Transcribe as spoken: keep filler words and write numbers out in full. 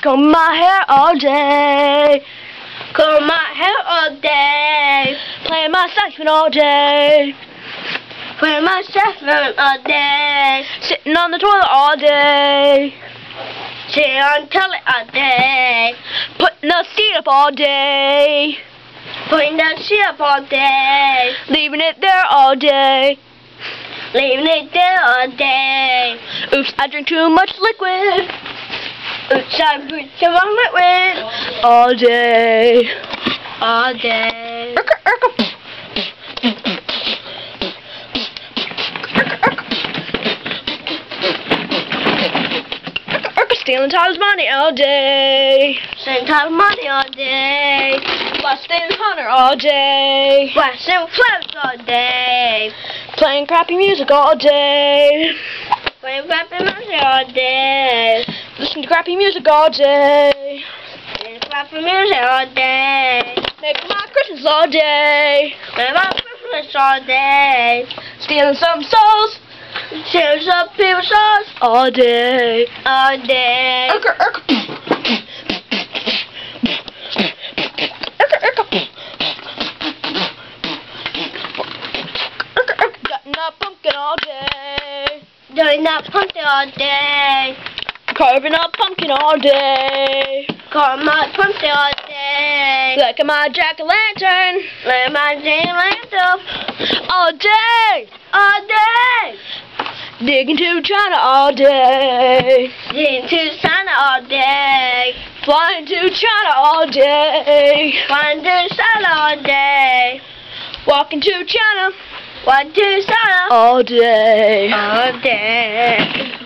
Comb my hair all day. Comb my hair all day. Playing my saxophone all day. Playing my saxophone all day. Sitting on the toilet all day. Sitting on the toilet all day. Putting the seat up all day. Putting the seat up all day. Leaving it there all day. Leaving it there all day. Oops, I drink too much liquid. Oops, I drink too much liquid. All day. All day. Urka, urka. Stealing Tyler's money all day. Stealing Tyler's money all day. Busting Hunter all day. Busting flips all day. Playing crappy music all day. Playing crappy music all day. Listening to crappy music all day. Listening to crappy music all day. Making my Christmas all day. Making my Christmas all day. Stealing some souls. Stealing some people's souls all day. All day. Urka, urka. Urka, urka. Urka, urka. Cutting up pumpkin all day. Doing that pumpkin all day. Carving up pumpkin all day. Carving my pumpkin all day. Like my jack-o'-lantern. Like my jack-o'-lantern. All day. All day. Digging to China all day. Digging to China all day. Flying to China all day. Flying to China all day. Walking to China. Walking to China all day. All day.